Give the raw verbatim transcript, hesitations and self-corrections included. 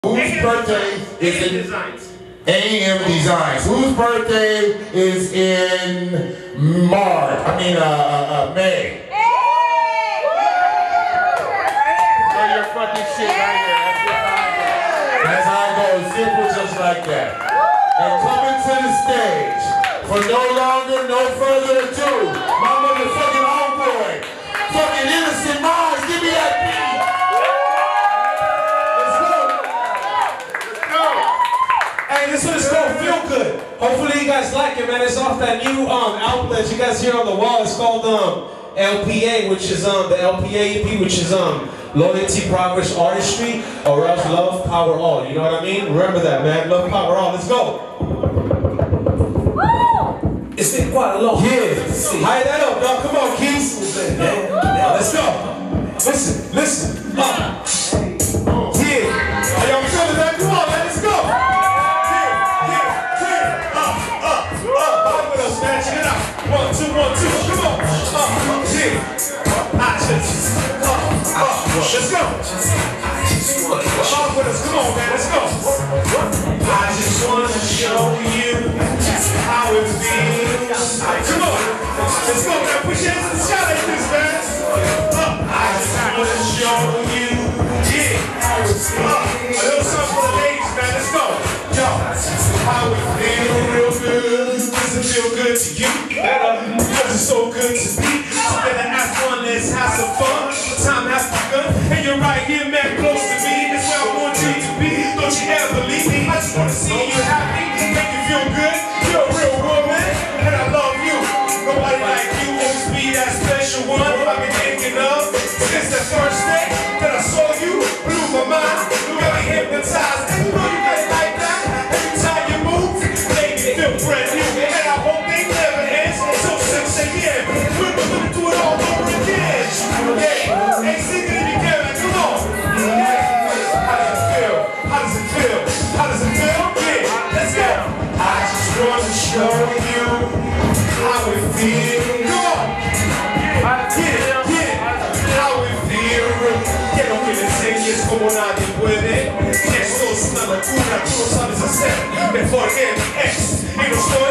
Whose birthday is in Designs? A M Designs. Whose birthday is in March? I mean, uh, uh, uh May. So your fucking shit right here. That's how it goes. Simple, just like that. And coming to the stage for no longer, no further ado, my motherfucking homeboy, fucking Innocent Minds. Give me that beat. This one's gonna feel good. Hopefully you guys like it, man. It's off that new um album that you guys hear on the wall. It's called um L P A, which is um the L P A E P, which is um Loyalty, Progress, Artistry, or else Love, Power, All. You know what I mean? Remember that, man. Love, Power, All. Let's go. It's been quite a long. Yeah. High that up, dog. Come on, Keith. Let's go. Listen, listen. Uh. Yeah. Are y'all feeling that? Come on, man. Let's go. One, two, one, two, come on. Uh, yeah. I just, uh, uh, let's go. Talk with us, come on, man, let's go. I just want to show you how it feels. Come on, let's go, man. Put your hands in the sky like this, man. Uh, I just want to show you, yeah. Uh, a little something for the ladies, man, let's go. Yo, how it feels real good. Does it feel good to you? Because it's so good to be together as one, let's have some fun. The time has begun, and you're right here, man, close to me. That's where I want you to be. Don't you ever leave me. I just want to see you happy, make you feel good. You're a real woman, and I love you. Nobody like you, always be that special one I've been thinking of since that first day that I saw you. Blew my mind, you got me hypnotized. And you know you got it like that. Every time you move, make me feel brand new. And I hope they never ends. So say yeah, we're gonna do it all over again. Yeah, hey, sing it if you can, man. Come on. Yeah. How does it feel? How does it feel? How does it feel? Yeah, let's go. I just want to show you how it feels. Come on. Yeah, yeah. How it feels. Quiero que le enseñes como nadie puede. Que sos una locura, tú no sabes hacer mejor que mi ex. Y no estoy